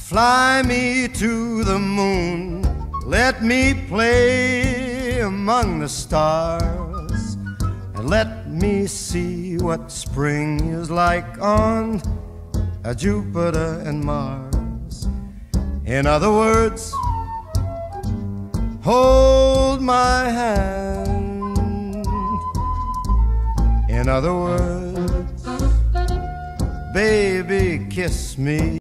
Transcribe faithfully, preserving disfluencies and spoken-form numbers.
Fly me to the moon, let me play among the stars, and let me see what spring is like on a Jupiter and Mars. In other words, hold my hand. In other words, baby, kiss me.